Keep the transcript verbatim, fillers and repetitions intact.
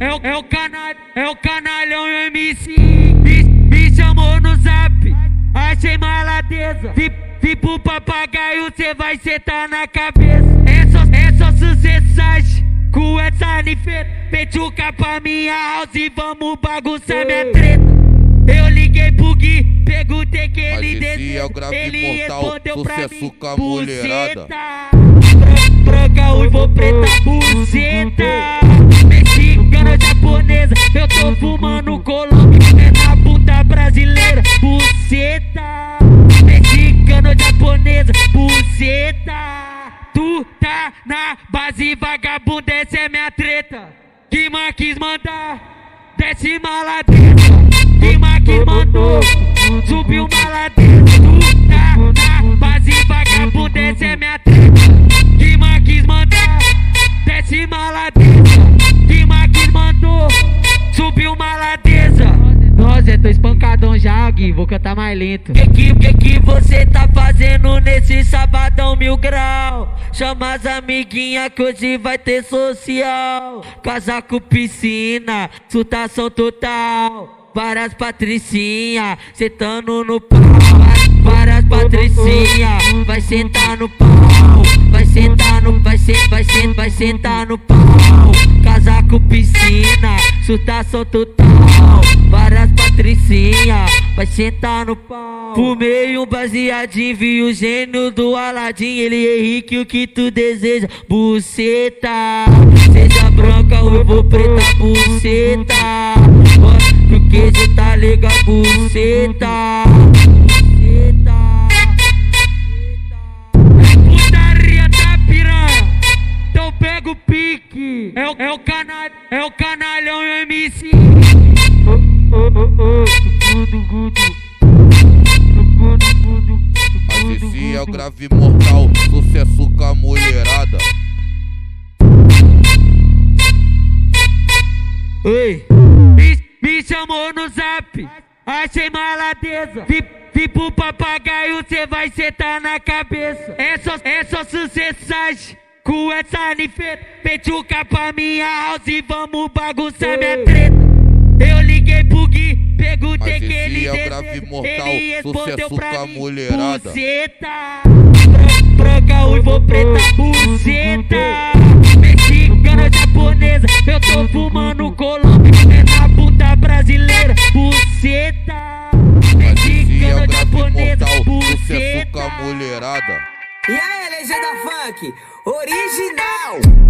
É o, é o canal, é o canalhão M C. Me, me chamou no zap, achei maladeza. Se, se pro papagaio cê vai sentar na cabeça. É só, é só sucessagem com essa nifeta. Petuca pra minha house e vamos bagunçar minha treta. Eu liguei pro Gui, perguntei que ele deseja. Ele respondeu pra mim, buceta. Branca, uivo, preta, buceta. Mexicana, japonesa, eu tô fumando Colômbia. É na puta brasileira, buceta. Mexicana, japonesa, buceta. Tu tá na base vagabunda, essa é minha treta. Que man quis mandar, desce maladeira. Que man quis mandou, subiu maladeira. Tu tá na base vagabunda, essa é minha treta. Que man quis mandar, desce maladeira. Que man quis mandou, subiu maladeza. Nossa, eu tô espancadão já, Gui, vou cantar mais lento. Que que, que que você tá fazendo nesse sabadão mil grau? Chama as amiguinhas que hoje vai ter social. Casaco, piscina, surtação total. Várias patricinha, sentando no pau. Várias patricinha, vai sentar no pau. Vai sentar no, vai sentar, vai sentar, vai sentar no pau. Casaco, piscina, surtação total. Várias patricinha, vai sentar no pau. Fumei um baseadinho, vi o gênio do Aladim. Ele é rico, o que tu deseja, buceta. Seja branca, ruivo, preta, buceta. Que o queijo tá legal, buceta. Putaria da piranha, então pega o pique. É o, é o canal, é o canalhão M C. Mas esse é o grave mortal, sucesso com a mulherada. Oi, me, me chamou no zap, achei maladeza. Se, se pro papagaio cê vai sentar na cabeça. É só, é só sucessagem com essa nifeta. Petuca pra minha house e vamos bagunçar minha treta. Eu liguei pro Gui, perguntei que ele é o grave mortal, ele respondeu pra mim, mulherada. buceta. Branca, uivo, preta, buceta. Mexicana, japonesa, eu tô fumando Colômbia. É na puta brasileira, buceta. Mexicana, japonesa, buceta. Mulherada. E aí, legenda funk, original.